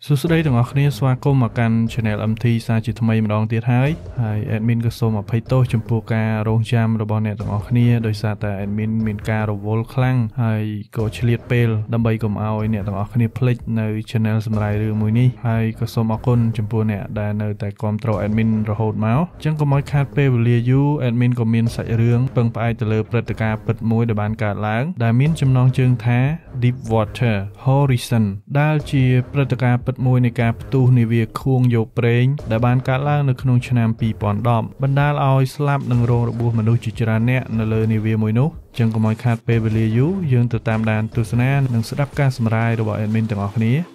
សួស្តីទាំងអស់គ្នាស្វាគមន៍មកកាន់ Channel MT សាជាថ្មីម្ដងទៀតហើយ Admin ក៏សូមអភ័យទោសចំពោះការរងចាំរបស់អ្នកទាំងអស់គ្នាដោយសារតែ Admin មានការរវល់ខ្លាំងហើយក៏ឆ្លៀតពេលដើម្បីកុំឲ្យអ្នកទាំងអស់គ្នាភ្លេចនៅ Channel សម្រាប់រឿងមួយនេះហើយក៏សូមអរគុណចំពោះអ្នកដែលនៅតែគាំទ្រ Admin រហូតមកអញ្ចឹងកុំឲ្យខាតពេលវេលាយូរ Admin ក៏មានសាច់រឿងពឹងផ្អែកទៅលើព្រឹត្តិការណ៍ពិតមួយដែលបានកើតឡើងដែលមានចំណងជើងថា Deepwater Horizon ដែលជាព្រឹត្តិការណ៍ពិតមួយនៃការផ្ទុះនាវាខួងយកប្រេងដែលបានកើតឡើងនៅក្នុងឆ្នាំ 2010 បណ្ដាលឲ្យស្លាប់និងរងរបួសមនុស្សជាច្រើនអ្នកនៅលើនាវាមួយនោះចឹងកុំឲ្យខាតពេលវេលាយូរយើងទៅតាមដានទស្សនានិងស្ដាប់ការសម្រាយរបស់ Admin ទាំងអស់គ្នា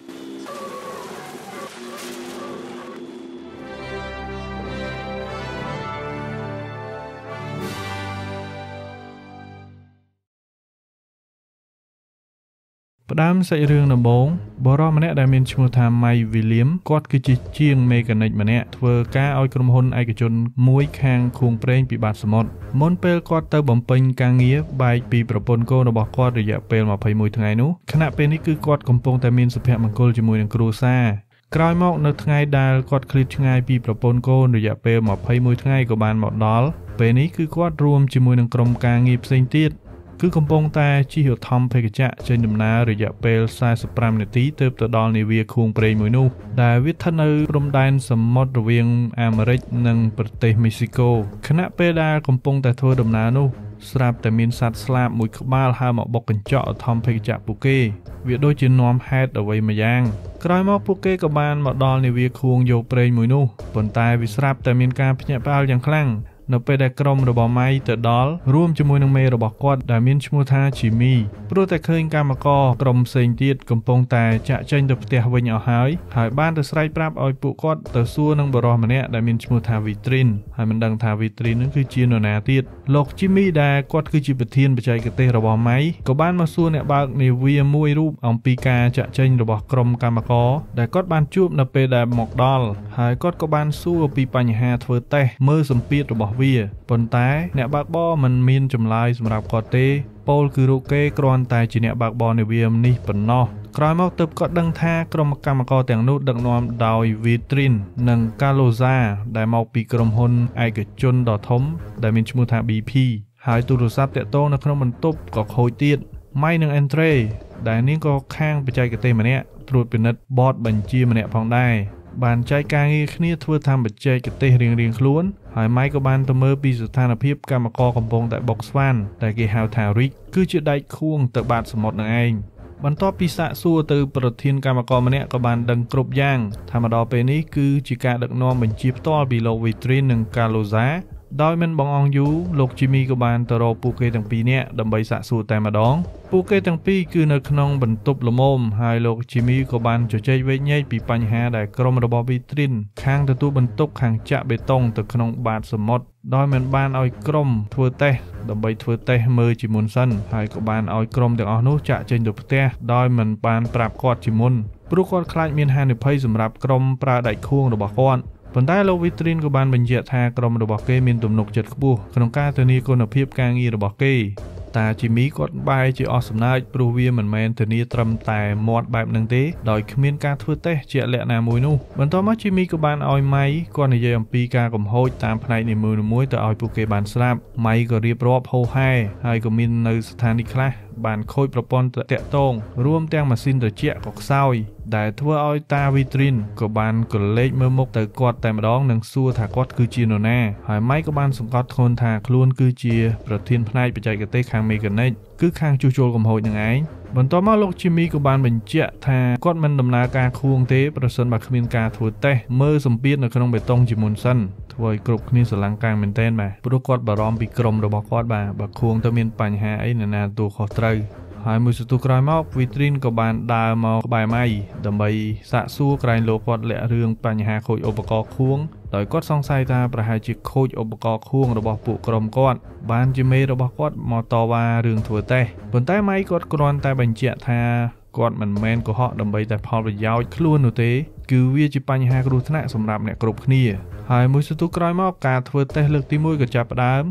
ផ្ដើមសាច់រឿងដំបូងបរិសម្នាក់ដែលមានឈ្មោះថា Mike William គាត់គឺជាជាងមេកានិកម្នាក់ធ្វើការឲ្យក្រុមហ៊ុនឯកជនមួយខាងខួងប្រេងពីបាតសមុទ្រមុនពេលគាត់ទៅបំពេញការងារបែកពីប្រពន្ធកូនរបស់គាត់រយៈពេល21ថ្ងៃនោះខណៈពេលនេះគឺគាត់កំពុងតែមានសុភមង្គលជាមួយនឹងគ្រួសារក្រោយមកនៅថ្ងៃដែលគាត់ឃ្លាតឆ្ងាយពីប្រពន្ធកូនរយៈពេល21ថ្ងៃក៏បានមកដល់ពេលនេះគឺគាត់រួមជាមួយនឹងក្រុមការងារផ្សេងទៀតគឺកំពុងតែជិះឧទ្ធម្ភាគចក្រចេញដំណើររយៈពេល45នាទីទើបទៅដល់នាវាខួងប្រេងមួយនោះដែលវាស្ថិតនៅព្រំដែនសមុទ្ររវាងអាមេរិកនិងប្រទេសមេស៊ីកូខណៈពេលដែលកំពុងតែធ្វើដំណើរនោះស្រាប់តែមានសត្វស្លាបមួយក្បាលហើរមកបុកកញ្ចក់ឧទ្ធម្ភាគចក្រពួកគេវាដូចជានាំហេតុអ្វីមួយយ៉ាងក្រោយមកពួកគេក៏បានមកដល់នាវាខួងយកប្រេងមួយនោះប៉ុន្តែវាស្រាប់តែមានការភ្ញាក់ផ្អើលយ៉ាងខ្លាំងនៅពេលដែលក្រុមរបស់ម៉ៃទៅដល់រួមជាមួយនឹងមេរបស់គាត់ដែលមានឈ្មោះថា Jimmy ព្រោះតែឃើញកម្មករក្រុមផ្សេងទៀតកំពុងតែចាក់ចេញទៅផ្ទះវិញអស់ហើយបានទៅស្រែកប្រាប់ឲ្យពួកគាត់ទៅសួរនឹងបរិសម្នាក់ដែលមានឈ្មោះថា Vitrin ហើយមិនដឹងថា Vitrin នឹងគឺជានរណាទៀតលោក Jimmy ដែលគាត់គឺជាប្រធានបច្ចេកទេសរបស់ម៉ៃក៏បានមកសួរអ្នកបើកនាវាមួយរូបអំពីការចាក់ចេញរបស់ក្រុមកម្មករដែលគាត់បានជួបនៅពេលដែលមកដល់ហើយគាត់ក៏បានសួរពីបញ្ហាធ្វើតេស្តមើលសម្ពាធរបស់ប៉ុន្តែអ្នកបើកបរមិនមានចម្លើយសម្រាប់គាត់ទេពោលគឺរូបគេគ្រាន់តែជាអ្នកបើកបរនាវានេះប៉ុណ្ណោះក្រោយមកទើបគាត់ដឹងថាក្រុមកម្មករទាំងនោះដឹកនាំដោយ Vitrin និង Caloza ដែលមកពីក្រុមហ៊ុនឯកជនដ៏ធំដែលមានឈ្មោះថា BP ហើយទូរស័ព្ទតាក់ទងនៅក្នុងបន្ទប់ក៏ខូចទៀតម៉ៃនិង Entre ដែលនាងក៏ខាងបច្ចេកទេសម្នាក់ត្រួតពិនិត្យបតបញ្ជាម្នាក់ផងដែរបានចែកការងារគ្នាធ្វើតាមបច្ចេកទេសរៀងៗខ្លួនហើយម៉ៃក៏បានទៅមើលពីស្ថានភាពកម្មករកំពុងតែបុកស្វានដែលគេហៅថា Rick គឺជាដែកខួងទៅបាតសមុទ្រនឹងឯងបន្ទាប់ពីសាកសួរទៅប្រធានកម្មករម្នាក់ក៏បានដឹងគ្រប់យ៉ាងថាមកដល់ពេលនេះគឺជាការដឹកនាំបញ្ជាផ្ទាល់ពីលោក Vitrin និង Calozaដោយមិនបងអងយូរលោក Jimmy ក៏បានទៅរកពួកគេទាំងពីរនាក់ដើម្បីសាកសួរតែម្ដងពួកគេទាំងពីរគឺនៅក្នុងបន្ទប់ល្មមហើយលោក Jimmy ក៏បានជជែកវែកញែកពីបញ្ហាដែលក្រុមរបស់ Vitrin ខាងទទួលបន្ទុកខាងចាក់បេតុងទៅក្នុងបាតសមុទ្រដោយមិនបានឲ្យក្រុមធ្វើតេស្តដើម្បីធ្វើតេស្តមើលជាមុនសិនហើយក៏បានឲ្យក្រុមទាំងអស់នោះចាក់ចេញទៅផ្ទះដោយមិនបានប្រាប់គាត់ជាមុនព្រោះគាត់ខ្លាចមានហានិភ័យសម្រាប់ក្រុមប្រើដែកខួងរបស់គាត់ប៉ុន្តែលោក Vitrin ក៏បានបញ្ជាក់ថាក្រុមរបស់គេមានទំនុកចិត្តខ្ពស់ក្នុងការធានាគុណភាពការងាររបស់គេតា Jimmy គាត់បែរជាអស់សំណើចព្រោះវាមិនមែនធានាត្រឹមតែមាត់បែបហ្នឹងទេដោយគ្មានការធ្វើតេស្តជាក់លាក់ណាមួយនោះបន្ទាប់មក Jimmy ក៏បានឲ្យម៉ៃគាត់និយាយអំពីការកំហូចតាមផ្នែកនីមួយៗទៅឲ្យពួកគេបានស្ដាប់ម៉ៃក៏រៀបរាប់ហូរហែហើយក៏មាននៅស្ថានីយ៍ខ្លះបានខូចប្រព័ន្ធតាក់ទងរួមទាំងម៉ាស៊ីនត្រជាក់ក៏ខ្សោយដែលធ្វើឲ្យតា Vitrin ក៏បានកលេចមើលមុខទៅគាត់តែម្ដងនិងសួរថាគាត់គឺជានរណាហើយម៉ៃក៏បានសង្កត់ធ្ងន់ថាខ្លួនគឺជាប្រធានផ្នែកបច្ចេកទេសខាងមេកានិកគឺខាងជួសជុលកំហូចនឹងឯងបន្ទាប់មកលោក Jimmy ក៏បានបញ្ជាក់ថាគាត់មិនដំណើរការខួងទេប្រសិនបើគ្មានការធ្វើតេស្តមើលសម្ពាធនៅក្នុងបេតុងជាមុនសិនធ្វើឲ្យគ្រប់គ្នាស្រឡាំងកាំងមែនទែនបាទព្រោះគាត់បារម្ភពីក្រុមរបស់គាត់បាទបើខួងទៅមានបញ្ហាអីណាទទួលខុសត្រូវហើយមួយសន្ទុះក្រោយមក Vitrin ក៏បានដើរមកក្បែរម៉ៃដើម្បីសាកសួរក្រែងលោកគាត់លាក់រឿងបញ្ហាខូចឧបករណ៍ខួងដោយគាត់សង្ស័យថាប្រហែលជាខូចឧបករណ៍ខួងរបស់ពួកក្រុមគាត់បានជាមេរបស់គាត់មកតវ៉ារឿងធ្វើតេស្តប៉ុន្តែម៉ៃគាត់គ្រាន់តែបញ្ជាក់ថាគាត់មិនមែនកុហកដើម្បីតែផលប្រយោជន៍ខ្លួននោះទេគឺវាជាបញ្ហាគ្រោះថ្នាក់សម្រាប់អ្នកគ្រប់គ្នាហើយមួយសន្ទុះក្រោយមកការធ្វើតេស្តលើកទី1ក៏ចាប់ផ្ដើម គឺ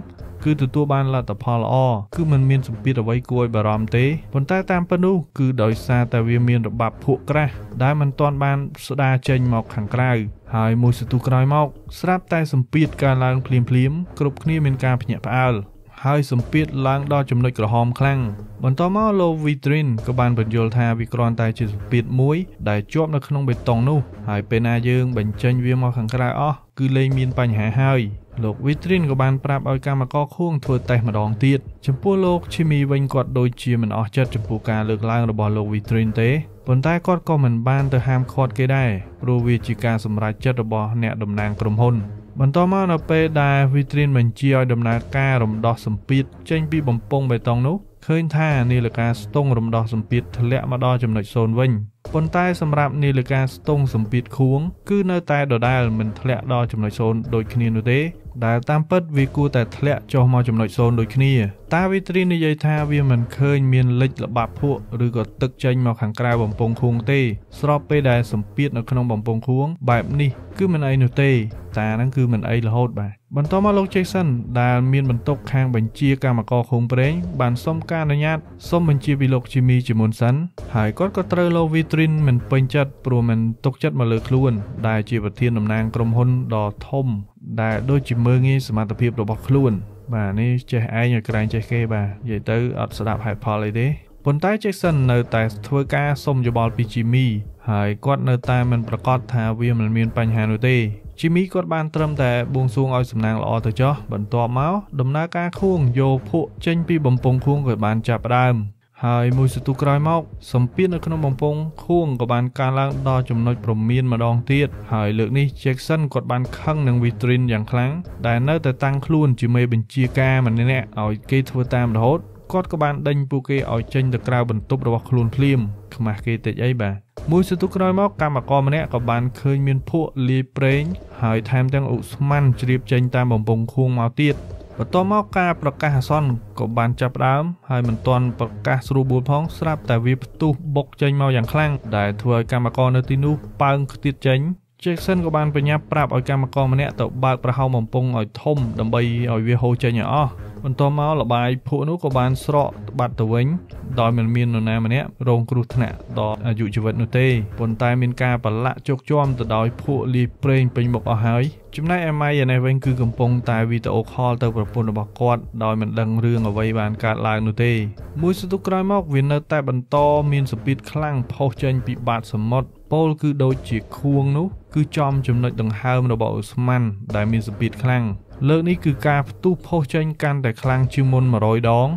គឺទទួលបានលទ្ធផលល្អគឺมันមានសម្ពាធអ្វីគួរឲ្យបារម្ភទេប៉ុន្តែតាមពិតនោះគឺដោយសារតែវាមានរបាប់ភក់ក្រាស់ដែលมันទាន់បានស្ដារចេញមកខាងក្រៅហើយមួយសន្ទុះក្រោយមកស្រាប់តែសម្ពាធការឡើងភ្លាមគ្រប់គ្នាមានការភ្ញាក់ផ្អើលហើយសម្ពាធឡើងដល់ចំណុចក្រហមខ្លាំងបន្ទាប់មកលោក Vitrin ក៏បានបញ្យល់ថាវាគ្រាន់តែជាសម្ពាធមួយដែលជាប់នៅក្នុងបេតុងនោះហើយពេលណាយើងបញ្ចេញវាមកខាងក្រៅអស់គឺលែងមានបញ្ហាហើយលោក Vitrin ក៏បានប្រាប់ឲ្យកម្មករខួងធ្វើតេស្តម្ដងទៀតចំពោះលោក Chimmy វិញគាត់ដូចជាមិនអស់ចិត្តចំពោះការលើកឡើងរបស់លោក Vitrin ទេប៉ុន្តែគាត់ក៏មិនបានទៅហាមឃាត់គេដែរព្រោះវាជាការសម្រេចចិត្តរបស់អ្នកតំណាងក្រុមហ៊ុនបន្តមកនៅពេលដែល Vitrin បញ្ជាឲ្យដំណើរការរំដោះសម្ពាធចេញពីបំពង់បេតុងនោះឃើញថានាឡិកាស្ទង់រំដោះសម្ពាធធ្លាក់មកដល់ចំណុច0វិញប៉ុន្តែសម្រាប់នាឡិកាស្ទង់សម្ពាធខួងគឺនៅតែដដែលមិនធ្លាក់ដល់ចំណុច0ដូចគ្នានោះទេដែលតាមពិតវាគួរតែធ្លាក់ចុះមកចំណុច0ដូចគ្នាតា Vitrin និយាយថាវាមិនឃើញមានលេចល្បាប់ភក់ឬក៏ទឹកចេញមកខាងក្រៅបំពង់ខួងទេស្របពេលដែលសម្ពាធនៅក្នុងបំពង់ខួងបែបនេះគឺមិនអីនោះទេតាហ្នឹងគឺមិនអីរហូតបាទបន្តមកលោក Jackson ដែលមានបន្ទុកខាងបញ្ជាកម្មករខួងប្រេងបានសុំការអនុញ្ញាតសុំបញ្ជាពីលោក Chimmy ជាមុនសិនហើយគាត់ក៏ត្រូវលោក Vitrin មិនពេញចិត្តព្រោះមិនទុកចិត្តមកលើខ្លួនដែលជាប្រធានតំណាងក្រុមហ៊ុនដ៏ធំដែលដូចជាមើងងាយសមត្ថភាពរបស់ខ្លួនបាទនេះចេះឯងឲ្យក្រែងចេះគេបាទនិយាយទៅអត់ស្ដាប់ហេតុផលអីទេប៉ុន្តែ Jackson នៅតែធ្វើការសុំយោបល់ពី Chimmy ហើយគាត់នៅតែមិនប្រកាសថាវាមិនមានបញ្ហានោះទេ Chimmy គាត់បានត្រឹមតែបួងសួងឲ្យសំណាងល្អទៅចុះបន្ទាប់មកដំណើរការខួងយកភក់ចេញពីបំពង់ខួងក៏បានចាប់ផ្ដើមហើយមួយសន្ទុះក្រោយមកសម្ពាធនៅក្នុងបំពង់ខួងក៏បានកើនឡើងដល់ចំណុចព្រមានម្ដងទៀតហើយលើកនេះ Jackson គាត់បានខឹងនឹង Vitrin យ៉ាងខ្លាំងដែលនៅតែតាំងខ្លួនជាមេបញ្ជាការម្នាក់ឲ្យគេធ្វើតាមរហូតគាត់ក៏បានដេញពួកគេឲ្យចេញទៅក្រៅបន្ទប់របស់ខ្លួនភ្លាមខ្មាស់គេតិចអីបាទមួយសន្ទុះក្រោយមកកម្មករម្នាក់ក៏បានឃើញមានភក់លាយប្រេងហើយថែមទាំងឧស្ម័នជ្រាបចេញតាមបំពង់ខួងមកទៀតបន្ទាប់មកការប្រកាសអាសន្នក៏បានចាប់ផ្ដើមហើយមិនទាន់ប្រកាសស្រួលបួលផងស្រាប់តែវាផ្ទុះបុកចេញមកយ៉ាងខ្លាំងដែលធ្វើឲ្យកម្មករនៅទីនោះប៉ើងខ្ទាតចេញ Jackson ក៏បានបញ្ញាប្រាប់ឲ្យកម្មករម្នាក់ទៅបើកប្រហោងបំពង់ឲ្យធំដើម្បីឲ្យវាហូរចេញឲ្យអស់បន្ទាប់មកលបាយភក់នោះក៏បានស្រកបាត់ទៅវិញដោយមិនមាននរណាម្នាក់រងគ្រោះថ្នាក់ដល់អាយុជីវិតនោះទេប៉ុន្តែមានការប្រឡាក់ជោគជាំទៅដោយភក់លាយប្រេងពេញមុខអស់ហើយចំណែកឯម៉ៃឯនេះវិញគឺកំពុងតែវីដេអូខលទៅប្រពន្ធរបស់គាត់ដោយមិនដឹងរឿងអ្វីបានកើតឡើងនោះទេមួយសន្ទុះក្រោយមកវានៅតែបន្តមានសម្ពាធខ្លាំងផុសចេញពីបាតសមុទ្រពោលគឺដូចជាខួងនោះគឺចំចំណុចដង្ហើមរបស់ឧស្ម័នដែលមានសម្ពាធខ្លាំងលើកនេះគឺការផ្ទុះផុសចេញកាន់តែខ្លាំងជាងមុន100ដង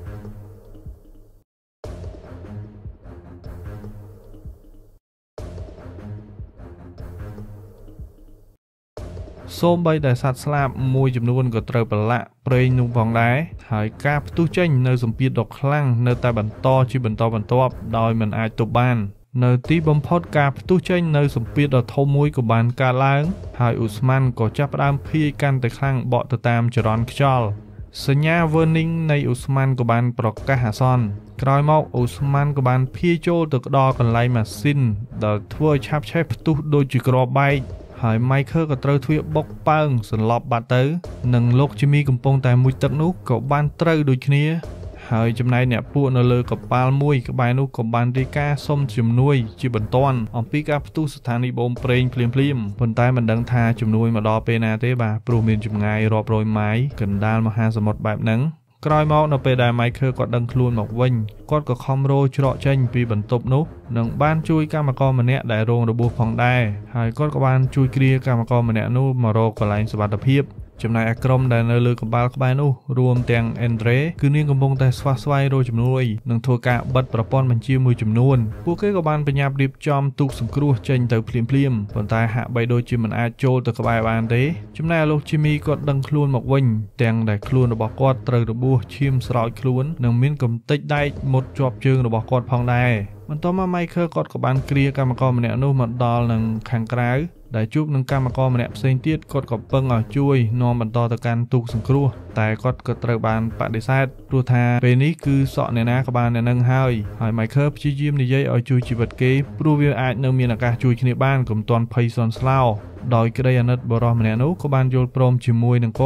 សូម្បីតែសត្វស្លាបមួយចំនួនក៏ត្រូវប្រឡាក់ប្រេងនោះផងដែរហើយការផ្ទុះចេញនៅសម្ពាធដ៏ខ្លាំងនៅតែបន្តជាបន្តបន្ទាប់ដោយមិនអាចទប់បាននៅទីបំផុតការផ្ទុះចេញនៅសម្ពាធដ៏ធំមួយក៏បានកើតឡើងហើយឧស្ម័នក៏ចាប់ផ្ដើមភាយកាន់តែខ្លាំងបក់ទៅតាមចរន្តខ្យល់សញ្ញា warning នៃឧស្ម័នក៏បានប្រកាសអាសន្នក្រោយមកឧស្ម័នក៏បានភាយចូលទៅដល់កន្លែងម៉ាស៊ីនដែលធ្វើឲ្យឆាបឆេះផ្ទុះដូចជាគ្រាប់បែកហើយ Michael ក៏ត្រូវទ្វារបុកប៉ើងសន្លប់បាត់ទៅនិងលោក Chimmy កំពុងតែមុជទឹកនោះក៏បានត្រូវដូចគ្នាហើយចំណែកអ្នកពួកនៅលើកប៉ាល់មួយក្បែរនោះក៏បានរាយការណ៍សុំជំនួយជាបន្ទាន់អំពីការផ្ទុះស្ថានីយបូមប្រេងភ្លាមប៉ុន្តែមិនដឹងថាជំនួយមកដល់ពេលណាទេបាទព្រោះមានចម្ងាយរាប់រយម៉ាយល៍កណ្ដាលមហាសមុទ្របែបហ្នឹងក្រោយមកនៅពេលដែល Michael គាត់ដឹងខ្លួនមកវិញគាត់ក៏ខំរោច្រកចេញពីបន្ទប់នោះនិងបានជួយកម្មករម្នាក់ដែលរងរបួសផងដែរហើយគាត់ក៏បានជួយគ្រាកម្មករម្នាក់នោះមករកកន្លែងសុវត្ថិភាពចំណែកឯក្រុមដែលនៅលើក្បាលក្បែរនោះរួមទាំង Andre គឺនាងកំពុងតែស្វះស្វែងរកជំនួយនិងធ្វើការបិទប្រព័ន្ធបញ្ជាមួយចំនួនពួកគេក៏បានបញ្ញាប់រៀបចំទូកសង្គ្រោះចេញទៅភ្លាមប៉ុន្តែហាក់បីដូចជាមិនអាចចូលទៅក្បែរបានទេចំណែកលោក Chimmy គាត់ដឹងខ្លួនមកវិញទាំងដែលខ្លួនរបស់គាត់ត្រូវរបួសឈាមស្រោចខ្លួននិងមានកំទេចដែកមុតជាប់ជើងរបស់គាត់ផងដែរបន្ទាប់មក Michael គាត់ក៏បានគ្រាកម្មករម្នាក់នោះមកដល់នឹងខាងក្រៅដែលជួបនឹងកម្មករម្នាក់ផ្សេងទៀតគាត់ក៏ពឹងឲ្យជួយនាំបន្តទៅកាន់ទូកសង្គ្រោះតែគាត់ក៏ត្រូវបានបដិសេធព្រោះថាពេលនេះគឺសក់អ្នកណាក៏បានអ្នកនឹងហើយ Michael ព្យាយាមនិយាយឲ្យជួយជីវិតគេព្រោះវាអាចនៅមានឱកាសជួយគ្នាបានកុំទាន់ភ័យសន្ស្លោដោយក្តីអាណិតបរិះម្នាក់នោះក៏បានយល់ព្រមជាមួយនឹងគាត់ហ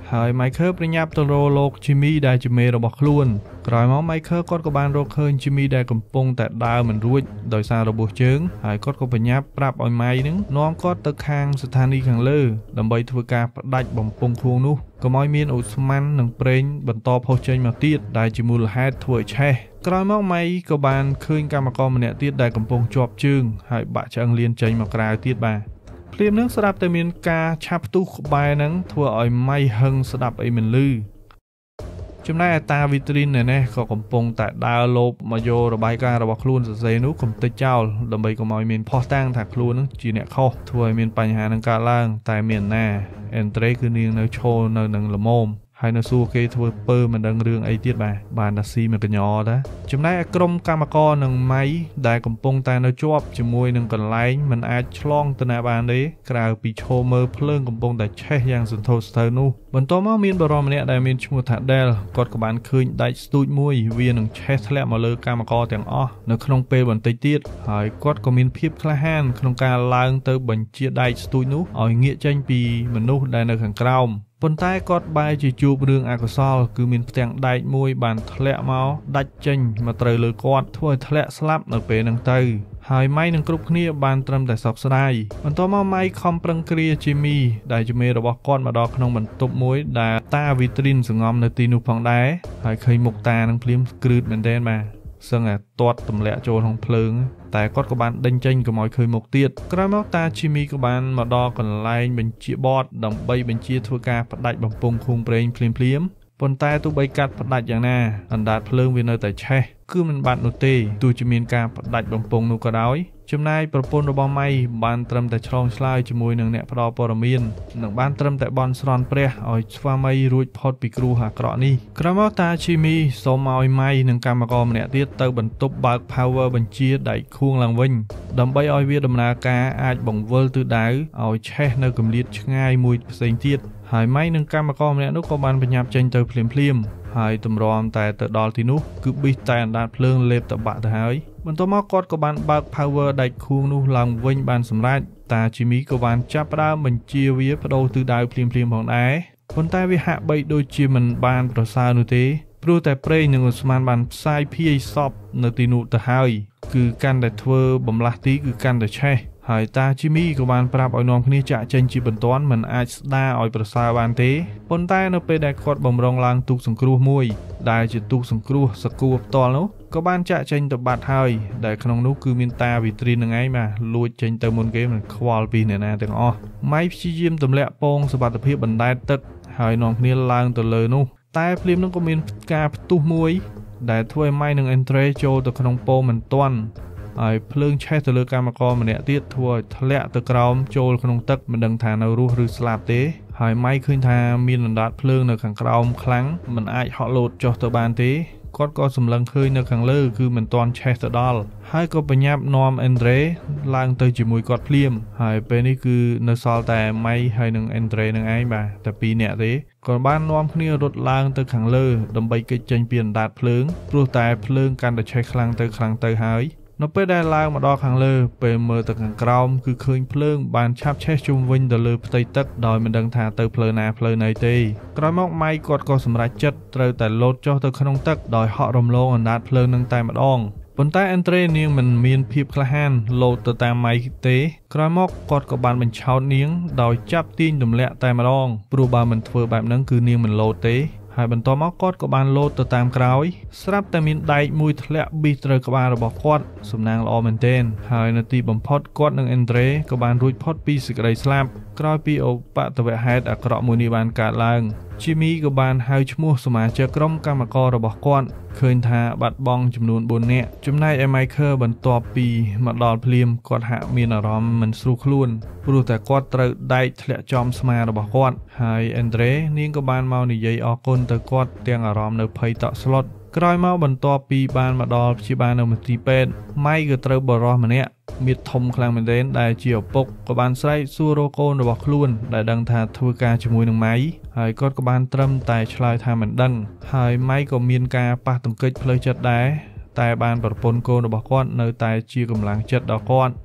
ហើយ Michael ប្រញាប់ទៅរកលោក Jimmy ដែលជាមេរបស់ខ្លួនក្រោយមក Michael គាត់ក៏បានរកឃើញ Jimmy ដែលកំពុងតែដើរមិនរួចដោយសាររបួសជើងហើយគាត់ក៏ប្រញាប់ប្រាប់ឲ្យ Mike នឹងនាំគាត់ទៅខាងស្ថានីយ៍ខាងលើដើម្បីធ្វើការផ្ដាច់បំពង់ខួងនោះកុំឲ្យមានអូស្មန်និងប្រេងបន្តផុសចេញមកទៀតដែលជាមូលហេតុធ្វើឲ្យឆេះក្រោយមក Mike ក៏បានឃើញកម្មករម្នាក់ទៀតដែលកំពុងជាប់ជើងហើយបាក់ឆ្អឹងលៀនចេញមកក្រៅទៀតបាទភ្លាមនឹងស្ដាប់តែមានការឆាប់ផ្ទុះក្បែរនឹងធ្វើឲ្យ Mike ហឹងស្ដាប់អីមិនឮចំណែកឯតាវីត្រីននេះក៏កំពុងតែដើរលបមកយករបាយការណ៍របស់ខ្លួនសរសេរនោះកុំតិចចោលដើម្បីកុំឲ្យមានផុសតាំងថាខ្លួននឹងជាអ្នកខុសធ្វើឲ្យមានបញ្ហានឹងកើតឡើងតែមានណាអេនត្រេគឺនាងនៅឈរនៅនឹងល្មមហើយនៅសួរគេធ្វើពើមិនដឹងរឿងអីទៀតបានតែស៊ីមួយកញ្ញតាចំណែកឯក្រុមកម្មករនឹងម៉ៃដែលកំពុងតែនៅជាប់ជាមួយនឹងកន្លែងមិនអាចឆ្លងទៅណាបានទេក្រៅពីឈរមើលភ្លើងកំពុងតែឆេះយ៉ាងសន្ធោសន្ធៅនោះបន្ទាប់មកមានបរិមម្នាក់ដែលមានឈ្មោះថា Del គាត់ក៏បានឃើញដាច់ស្ទូចមួយវានឹងឆេះធ្លាក់មកលើកម្មករទាំងអស់នៅក្នុងពេលបន្តិចទៀតហើយគាត់ក៏មានភាពក្លាហានក្នុងការឡើងទៅបញ្ជាដាច់ស្ទូចនោះឲ្យងាកចេញពីមនុស្សដែលនៅខាងក្រោមប៉ុន្តែគាត់បែរជាជួបរឿងអកុសលគឺមានផ្ទាំងដែកមួយបានធ្លាក់មកដាច់ចេញមកត្រូវលើគាត់ធ្វើឲ្យធ្លាក់ស្លាប់នៅពេលហ្នឹងទៅហើយម៉ៃនឹងគ្រប់គ្នាបានត្រឹមតែសោកស្ដាយបន្ទាប់មកម៉ៃខំប្រឹងគ្រា Jimmy ដែលជាមេរបស់គាត់មកដល់ក្នុងបន្ទប់មួយដែលតាវីត្រីនសងំនៅទីនោះផងដែរហើយឃើញមុខតានឹងភ្លាមគ្រឺតមែនទែនបាទសឹងតែទាត់ទម្លាក់ចូលក្នុងភ្លើងតែគាត់ក៏បានដេញចេញកុំឲ្យឃើញមុខទៀតក្រោយមកតា Jimmy ក៏បានមកដល់កន្លែងបញ្ជាបតដើម្បីបញ្ជាធ្វើការផ្ដាច់បំពង់ខួងប្រេងភ្លាមប៉ុន្តែទោះបីកាត់ផ្ដាច់យ៉ាងណាអណ្ដាតភ្លើងវានៅតែឆេះគឺមិនបាត់នោះទេទោះជាមានការផ្ដាច់បំពង់នោះក៏ដោយចំណែកប្រពន្ធរបស់ម៉ៃបានត្រឹមតែឆ្លងឆ្លើយជាមួយនឹងអ្នកផ្ដល់ព័ត៌មាននិងបានត្រឹមតែបន់ស្រន់ព្រះឲ្យស្វាមីរួចផុតពីគ្រោះអាក្រក់នេះក្រោយមកតា Jimmy សូមឲ្យម៉ៃនិងកម្មករម្នាក់ទៀតទៅបន្ទប់បើក power បញ្ជាដែកខួងឡើងវិញដើម្បីឲ្យវាដំណើរការអាចបង្វិលទិសដៅឲ្យឆេះនៅគម្លាតឆ្ងាយមួយផ្សេងទៀតហើយម៉ៃនិងកម្មករម្នាក់នោះក៏បានប្រញាប់ចេញទៅភ្លាមហើយទម្រាំតែទៅដល់ទីនោះគឺប៊ីសតែអណ្ដាតភ្លើងលេបតបាក់ទៅហើយបន្ទាប់មកគាត់ក៏បានបើក power ដែកខួងនោះឡើងវិញបានសម្រេចតា Jimmy ក៏បានចាប់ផ្ដើមបញ្ជាវាបដូរទិសដៅភ្លាមផងដែរប៉ុន្តែវាហាក់បីដូចជាមិនបានប្រសើរនោះទេព្រោះតែប្រេងនិងអូស្មန်បានផ្សាយភាយសពនៅទីនោះទៅហើយគឺកាន់តែធ្វើបំលាស់ទីគឺកាន់តែឆេះហើយតា Jimmy ក៏បានប្រាប់ឲ្យនាំគ្នាចាក់ចេញជាបន្ទាន់មិនអាចស្ដារឲ្យប្រសើរបានទេប៉ុន្តែនៅពេលដែលគាត់បំរុងឡើងទូកសង្គ្រោះមួយដែលជាទូកសង្គ្រោះសកួរផ្ទាល់នោះក៏បានចាក់ចេញទៅបាត់ហើយដែលក្នុងនោះគឺមានតាវីត្រីននឹងឯងបាទលួចចេញទៅមុនគេមិនខ្វល់ពីអ្នកណាទាំងអស់ម៉ៃព្យាយាមទម្លាក់ពងសុវត្ថិភាពបណ្ដែតទឹកហើយនាំគ្នាឡើងទៅលើនោះតែភ្លាមនឹងក៏មានការផ្ទុះមួយដែលធ្វើឲ្យម៉ៃនិងអេនត្រេចូលទៅក្នុងពងមិនទាន់ហើយភ្លើងឆេះទៅលើកម្មករម្នាក់ទៀតធ្វើឲ្យធ្លាក់ទៅក្រោមចូលក្នុងទឹកមិនដឹងថានៅរស់ឬស្លាប់ទេហើយម៉ៃឃើញថាមានអណ្ដាតភ្លើងនៅខាងក្រោមខ្លាំងមិនអាចហក់លោតចុះទៅបានទេគាត់ក៏សម្លឹងឃើញនៅខាងលើគឺមិនទាន់ឆេះទៅដល់ហើយក៏បញ្ញាប់នាំអេនត្រេឡើងទៅជាមួយគាត់ភ្លាមហើយពេលនេះគឺនៅសល់តែម៉ៃហើយនិងអេនត្រេនឹងឯងបាទតែ2នាក់ទេក៏បាននាំគ្នារត់ឡើងទៅខាងលើដើម្បីគេចចេញពីអណ្ដាតភ្លើងព្រោះតែភ្លើងកាន់តែឆេះខ្លាំងទៅហើយនៅពេលដែលឡើងមកដល់ខាងលើពេលមើលទៅខាងក្រោមគឺឃើញភ្លើងបានឆាប់ឆេះជុំវិញទៅលើផ្ទៃទឹកដោយមិនដឹងថាទៅផ្លូវណាផ្លូវណីទេក្រោយមកម៉ៃគាត់ក៏សម្រេចចិត្តត្រូវតែលោតចុះទៅក្នុងទឹកដោយហក់រំលងអណ្ដាតភ្លើងនឹងតែម្ដងប៉ុន្តែអេនត្រេនាងមិនមានភាពក្លាហានលោតទៅតាមម៉ៃទេក្រោយមកគាត់ក៏បានបញ្ឆោតនាងដោយចាប់ទាញទម្លាក់តែម្ដងព្រោះបើមិនធ្វើបែបហ្នឹងគឺនាងមិនលោតទេហើយបន្ទាប់មកគាត់ក៏បានលោតទៅតាមក្រោយស្រាប់តែមានដែកមួយធ្លាក់ប៊ីសត្រូវក្បាលរបស់គាត់សំណាងល្អមែនទែនហើយនៅទីបំផុតគាត់និងអេនត្រេក៏បានរួចផុតពីសេចក្តីស្លាប់ក្រោយពីឧបទ្ទវហេតុអាក្រក់មួយនេះបានកើតឡើង Jimmy ក៏បានហៅឈ្មោះសមាជិកក្រុមកម្មកររបស់គាត់ឃើញថាបាត់បង់ចំនួន4នាក់ចំណែកឯ Michael បន្ទាប់ពីមកដល់ភ្លាមគាត់ហាក់មានអារម្មណ៍មិនស្រួលខ្លួនព្រោះតែគាត់ត្រូវដែកធ្លាក់ចំស្មារបស់គាត់ហើយ Andre នាងក៏បានមកនិយាយអរគុណទៅគាត់ទាំងអារម្មណ៍នៅភ័យតក់ស្លុតក្រោយមកបន្ទាប់ពីបានមកដល់ព្យាបាលនៅមន្ទីរពេទ្យ Mike ក៏ត្រូវបរិសម្នាក់មានធំខ្លាំងមែនទែនដែលជាឪពុកក៏បានស្រែកសួររកកូនរបស់ខ្លួនដែលដឹងថាធ្វើការជាមួយនឹងម៉ៃហើយគាត់ក៏បានត្រឹមតែឆ្លើយថាមិនដឹងហើយម៉ៃក៏មានការប៉ះទង្គិចផ្លូវចិត្តដែរតែបានប្រពន្ធកូនរបស់គាត់នៅតែជាកម្លាំងចិត្តដល់គាត់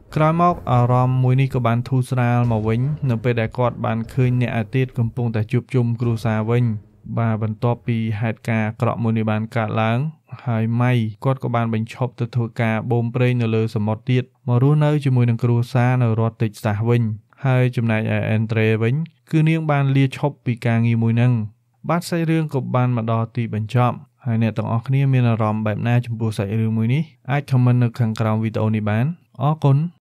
ក្រោយមកអារម្មណ៍មួយនេះក៏បានធូរស្រាលមកវិញនៅពេលដែលគាត់បានឃើញអ្នកអាទិត្យកំពុងតែជួបជុំគ្រួសារវិញបាទបន្ទាប់ពីហេតុការណ៍អាក្រក់មួយនេះបានកើតឡើងហើយម៉ៃគាត់ក៏បានបញ្ឈប់ទៅធ្វើការបូមប្រេងនៅលើសមុទ្រទៀតមករស់នៅជាមួយនឹងគ្រួសារនៅរដ្ឋតិចសាសវិញហើយចំណែកឯអេនត្រេវិញគឺនាងបានលាឈប់ពីការងារមួយហ្នឹងបាទសាច់រឿងក៏បានមកដល់ទីបញ្ចប់ហើយអ្នកទាំងអស់គ្នាមានអារម្មណ៍បែបណាចំពោះសាច់រឿងមួយនេះអាច comment នៅខាងក្រោមវីដេអូនេះបានអរគុណ